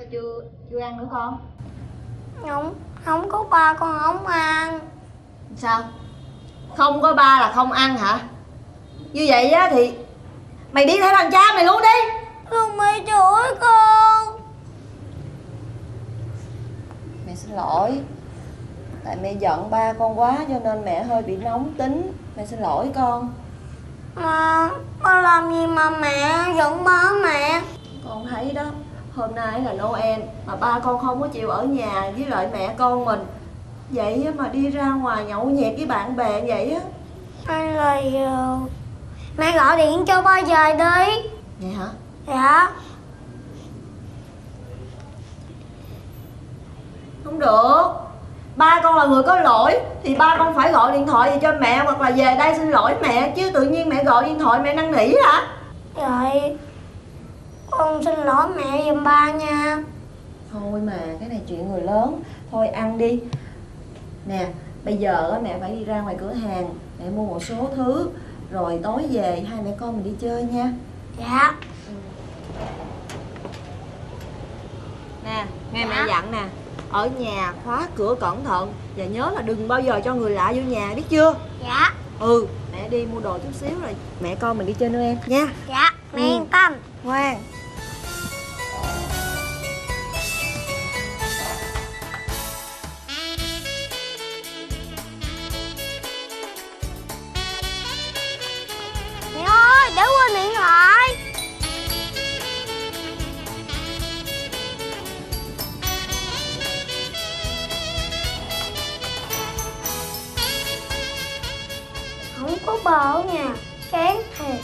chưa ăn nữa con? Không có ba con không ăn. Sao? Không có ba là không ăn hả? Như vậy á thì mày đi theo thằng cha mày luôn đi. Không, mẹ chửi con. Mẹ xin lỗi. Tại mẹ giận ba con quá cho nên mẹ hơi bị nóng tính. Mẹ xin lỗi con. Mà ba làm gì mà mẹ giận ba mẹ? Con thấy đó, hôm nay là Noel mà ba con không có chịu ở nhà với lại mẹ con mình. Vậy mà đi ra ngoài nhậu nhẹt với bạn bè vậy á. Hay là giờ mẹ gọi điện cho ba về đi. Vậy hả? Dạ. Không được. Ba con là người có lỗi thì ba con phải gọi điện thoại về cho mẹ hoặc là về đây xin lỗi mẹ. Chứ tự nhiên mẹ gọi điện thoại mẹ năn nỉ hả? Vậy con xin lỗi mẹ giùm ba nha. Thôi mà cái này chuyện người lớn. Thôi ăn đi. Nè bây giờ mẹ phải đi ra ngoài cửa hàng mẹ mua một số thứ. Rồi tối về hai mẹ con mình đi chơi nha. Dạ. Nè nghe mẹ dặn nè, ở nhà khóa cửa cẩn thận. Và nhớ là đừng bao giờ cho người lạ vô nhà, biết chưa? Dạ. Mẹ đi mua đồ chút xíu rồi mẹ con mình đi chơi Noel nha. Dạ, mẹ yên tâm. Ngoan. Mẹ ơi, để quên điện thoại. Không có bờ ở nhà, chán thiệt.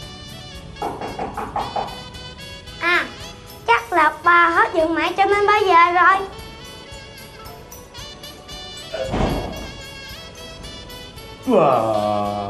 À, chắc là ba hết giận mẹ cho nên ba về rồi. Wow.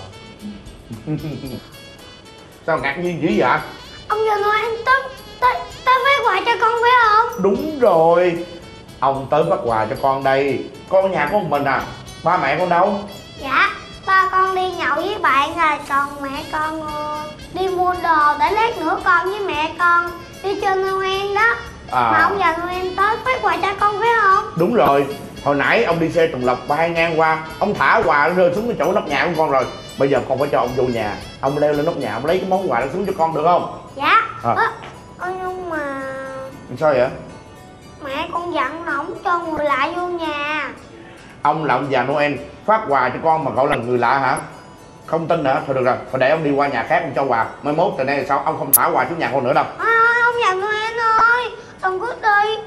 Sao ngạc nhiên dữ vậy? Ông già Noel tới phát quà cho con phải không? Đúng rồi, ông tới phát quà cho con đây. Con ở nhà có một mình à? Ba mẹ con đâu? Dạ, ba con đi nhậu với bạn rồi, còn mẹ con đi mua đồ để lát nữa con với mẹ con đi chơi Noel đó. Mà ông già Noel tới phát quà cho con phải không? Đúng rồi, hồi nãy ông đi xe tuần lộc bay ngang qua, ông thả quà rơi xuống cái chỗ nóc nhà của con rồi. Bây giờ con phải cho ông vô nhà, ông leo lên nóc nhà, ông lấy cái món quà đó xuống cho con được không? Dạ. Nhưng mà Sao vậy? mẹ con dặn là không cho người lạ vô nhà. Ông là ông già Noel phát quà cho con mà gọi là người lạ hả? Không tin hả? Thôi được rồi, phải để ông đi qua nhà khác ông cho quà. Mai mốt từ nay là sao ông không thả quà xuống nhà con nữa đâu. Ông già Noel ơi, đừng có đi.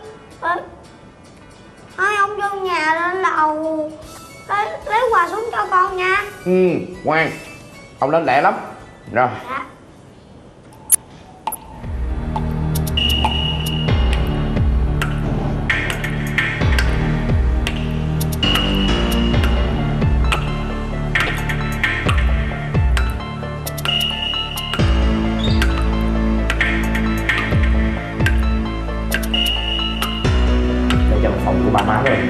Thôi ông vô nhà lên lầu lấy quà xuống cho con nha. Ngoan. Ông lên lẹ lắm. Rồi. Dạ. Đây trong phòng của ba má rồi.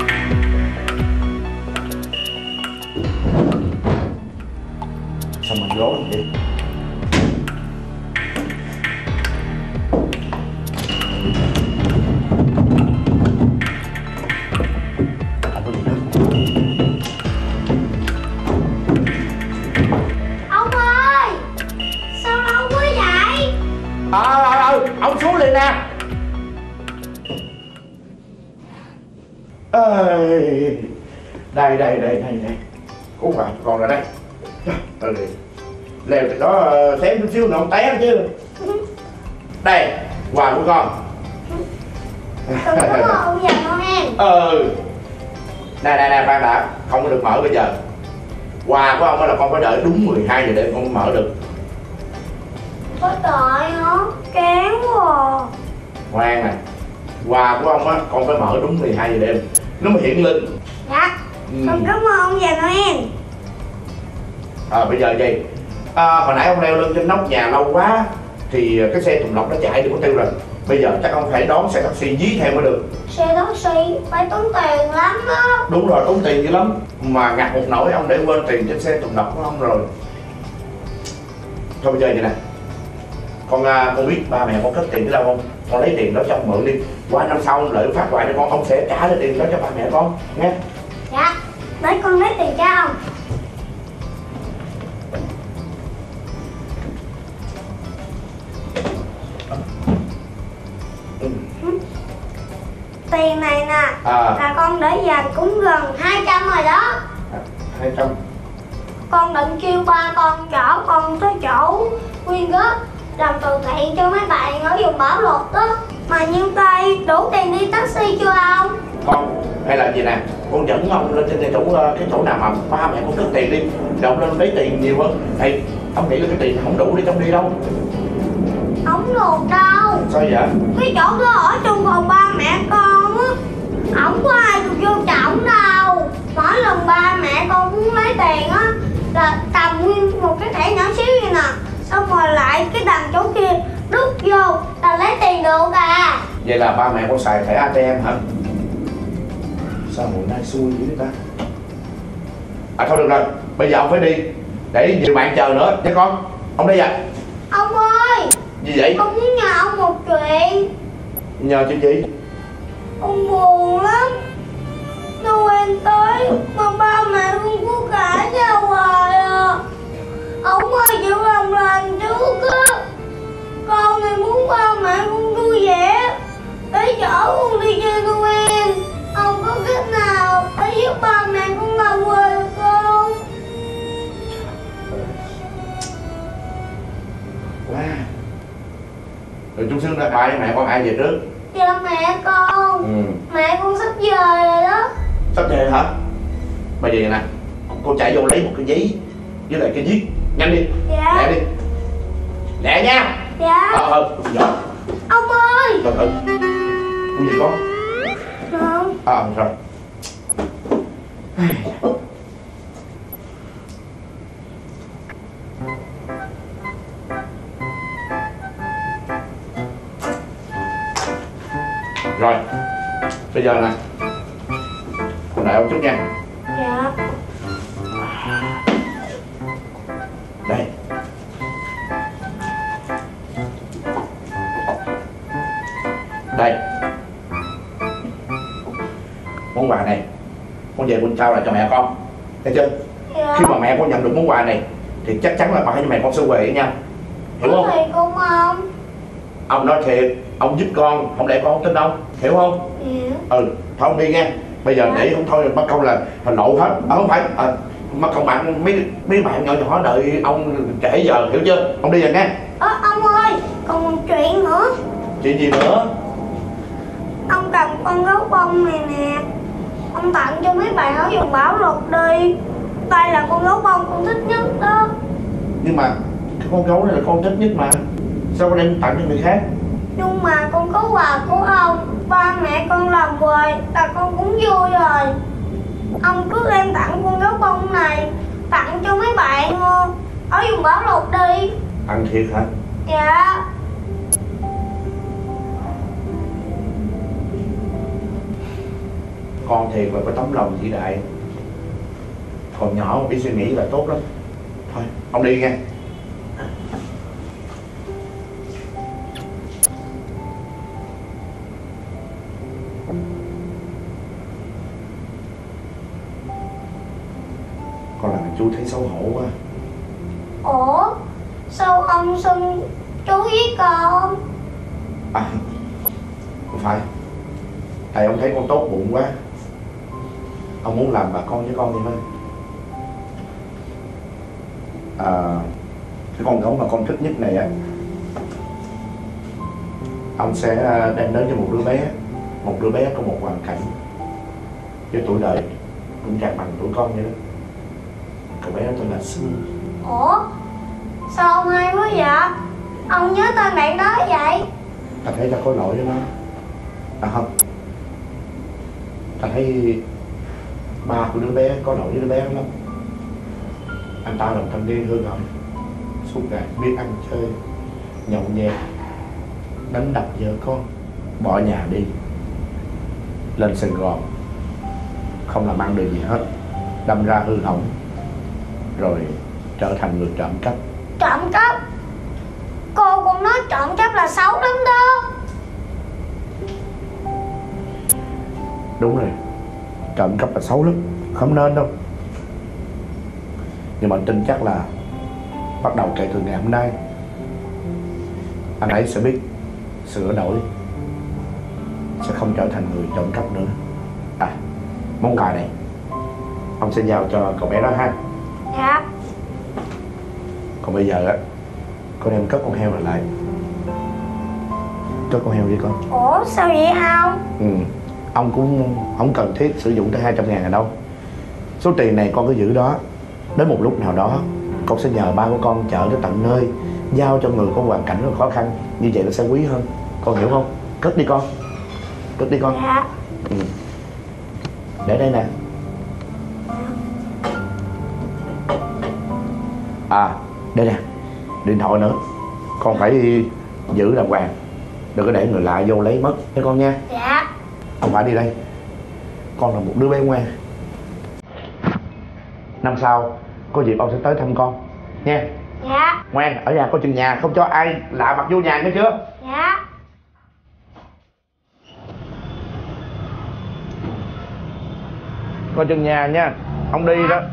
Sao mà rối vậy? Ông ơi, sao lâu quá vậy? Ông xuống liền nè. Đây. Uống vào còn rồi đây. Leo từ đó xém chút xíu nữa ông té chứ. Đây, quà của con. Cảm ơn ông già Noel. Đây, khoan đã, không có được mở bây giờ. Quà của ông là con phải đợi đúng 12 giờ đêm con mới mở được. Có đợi hả? Kén quá. Ngoan nè, quà của ông á, con phải mở đúng 12 giờ đêm nó mới hiện lên. Dạ. Con cảm ơn ông già Noel. Bây giờ gì? Hồi nãy ông leo lên trên nóc nhà lâu quá thì cái xe tuần lộc nó chạy được có tiêu rồi. Bây giờ chắc ông phải đón xe taxi dí theo mới được. Xe taxi phải tốn tiền lắm đó. Đúng rồi, tốn tiền dữ lắm. Mà ngặt một nỗi ông để quên tiền trên xe tuần lộc của ông rồi. Thôi bây giờ vậy nè, con biết ba mẹ con cất tiền tới đâu không? con lấy tiền đó cho ông mượn đi, qua năm sau ông lợi phát hoài cho con, ông sẽ trả lại tiền đó cho ba mẹ con nghe. Dạ, để con lấy tiền cho ông. Tiền này nè, là con để dành cũng gần 200 rồi đó. 200. Con định kêu ba con chở con tới chỗ quyên góp làm từ thiện cho mấy bạn ở vùng bão lụt đó. Mà nhiêu tay đủ tiền đi taxi chưa ông? Con hay là gì nè, con dẫn ông lên trên cái chỗ nào mà ba mẹ con cất tiền đi, rồi ông lên lấy tiền nhiều hơn. Thì ông nghĩ là cái tiền không đủ để trong đi đâu. Không được đâu. Sao vậy? Cái chỗ đó ở trong phòng ba mẹ con á, không có ai được vô trọng đâu. Mỗi lần ba mẹ con muốn lấy tiền á là cầm nguyên một cái thẻ nhỏ xíu như nè, xong rồi lại cái đằng chỗ kia đút vô là lấy tiền được à. Vậy là ba mẹ con xài thẻ ATM hả? Sao hồi nay xui dữ ta? Thôi được rồi, bây giờ ông phải đi để nhiều bạn chờ nữa nha con. Ông đi à? Ông ơi. Gì vậy? Con muốn nhờ ông một chuyện. Nhờ chuyện gì? Con buồn lắm. Noel tới mà ba mẹ con cứ cãi nhau hoài à. Ông ơi chịu lòng lành trước á. Con này muốn ba mẹ con vui vẻ để chở con đi chơi Noel. Ông có cách nào để giúp ba mẹ con làm quê được không? Wow. Rồi chút xíu nữa ba với mẹ con ai về trước? Dạ mẹ con. Mẹ con sắp về rồi đó. Sắp về hả? Bây giờ nè, con chạy vô lấy một cái giấy với lại cái viết, nhanh đi. Dạ. Lẹ đi. Lẹ nha. Dạ. Dạ. Ông ơi. Từ từ. Cái gì con? Không. Rồi. Rồi. Bây giờ nè, con đợi ông chút nha. Dạ. Đây. Đây. Món quà này con về con trao lại cho mẹ con, thấy chưa? Dạ. Khi mà mẹ con nhận được món quà này thì chắc chắn là ba với mẹ con sẽ về với nhau, hiểu không? Thiệt không ông? Ông nói thiệt, ông giúp con, không để con không tin đâu, hiểu không? Dạ. Thôi ông đi nghe. Bây giờ để không thôi mất công là lộ hết. Không phải mất công bạn mấy bạn nhỏ nhỏ đợi ông trễ giờ, hiểu chưa? Ông đi rồi nghe. Ông ơi, còn một chuyện nữa. Chuyện gì nữa? Ông cầm con gấu bông này nè, ông tặng cho mấy bạn ở vùng bão lụt đi. Đây là con gấu bông con thích nhất đó. Nhưng mà cái con gấu này là con thích nhất mà, sao con đem tặng cho người khác? Nhưng mà con có quà của ông, ba mẹ con làm quề là con cũng vui rồi. Ông cứ đem tặng con gấu bông này, tặng cho mấy bạn ở vùng bão lụt đi. Tặng thiệt hả? Dạ. Con thiệt là có tấm lòng vĩ đại, còn nhỏ mà biết suy nghĩ là tốt lắm. Thôi ông đi nghe. Con làm chú thấy xấu hổ quá. Ủa, sao ông xưng chú với con? Không phải, tại ông thấy con tốt bụng quá, ông muốn làm bà con với con vậy thôi. Cái con gấu mà con thích nhất này á, ông sẽ đem đến cho một đứa bé có một hoàn cảnh với tuổi đời cũng chẳng bằng tuổi con vậy đó. Cậu bé đó tên là Sương. Ủa, sao ông hay quá vậy? Ông nhớ tên bạn đó vậy? Ta thấy ta có lỗi với nó. Không, ta thấy ba của đứa bé có lỗi với đứa bé lắm. Anh ta là một thanh niên hư hỏng, suốt ngày biết ăn chơi, nhậu nhẹt, đánh đập vợ con, bỏ nhà đi lên Sài Gòn, không làm ăn được gì hết, đâm ra hư hỏng, rồi trở thành người trộm cắp. Trộm cắp? Cô cũng nói trộm cắp là xấu lắm đó. Đúng rồi, trộm cắp là xấu lắm, không nên đâu. Nhưng mà anh tin chắc là bắt đầu kể từ ngày hôm nay anh ấy sẽ biết sửa đổi, sẽ không trở thành người trộm cắp nữa. À, món quà này ông sẽ giao cho cậu bé đó ha. Dạ. Còn bây giờ á, con đem cất con heo này lại. Cất con heo đi con. Ủa sao vậy ông? Ông cũng không cần thiết sử dụng tới 200.000 rồi đâu. Số tiền này con cứ giữ đó. Đến một lúc nào đó con sẽ nhờ ba của con chở tới tận nơi, giao cho người có hoàn cảnh rất khó khăn. Như vậy nó sẽ quý hơn. Con hiểu không? Cất đi con. Cất đi con. Dạ. Để đây nè. À, đây nè, điện thoại nữa. Con phải giữ đàng hoàng, đừng có để người lạ vô lấy mất nha con nha. Dạ. Ông phải đi đây. Con là một đứa bé ngoan. Năm sau có dịp ông sẽ tới thăm con nha. Dạ. Ngoan, ở nhà có chừng nhà, không cho ai lạ mặt vô nhà nghe chưa? Dạ. Coi chừng nhà nha, không đi đó.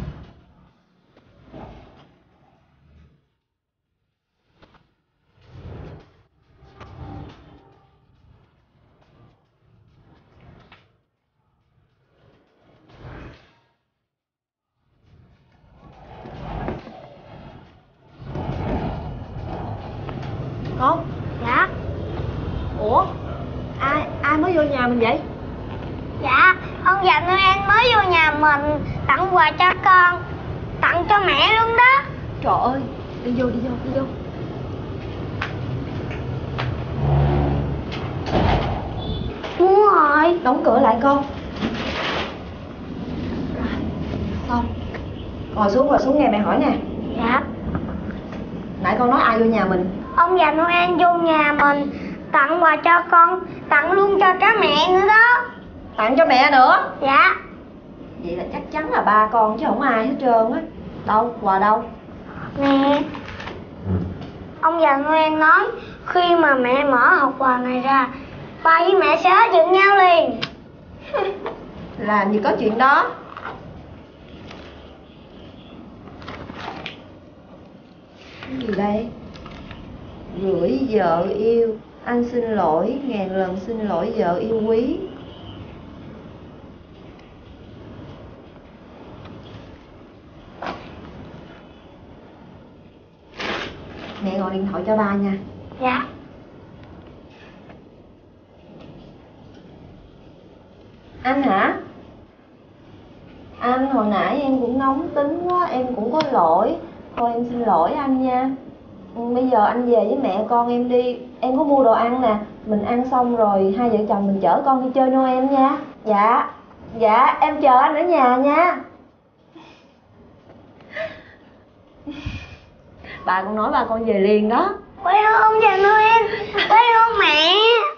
Con. Dạ. Ủa, ai mới vô nhà mình vậy? Dạ, ông già Noel mới vô nhà mình tặng quà cho con, tặng cho mẹ luôn đó. Trời ơi, đi vô. Mua rồi. Đóng cửa lại con. Rồi, xong. Ngồi xuống nghe mẹ hỏi nè. Dạ. Nãy con nói ai vô nhà mình? Ông già Noel vô nhà mình tặng quà cho con, tặng luôn cho cả mẹ nữa đó. Tặng cho mẹ nữa? Dạ. Vậy là chắc chắn là ba con chứ không ai hết trơn á. Đâu, quà đâu? Nè, ông già Noel nói khi mà mẹ mở hộp quà này ra, ba với mẹ sẽ hết giận nhau liền. Làm gì có chuyện đó. Cái gì đây? Gửi vợ yêu, anh xin lỗi, ngàn lần xin lỗi vợ yêu quý. Mẹ gọi điện thoại cho ba nha. Dạ. Anh hả? Anh hồi nãy em cũng nóng tính quá, em cũng có lỗi. Thôi em xin lỗi anh nha. Bây giờ anh về với mẹ con em đi. Em có mua đồ ăn nè. Mình ăn xong rồi hai vợ chồng mình chở con đi chơi Noel nha. Dạ em chờ anh ở nhà nha. Bà con nói ba con về liền đó. Quê hương ông già Noel, quê hương mẹ.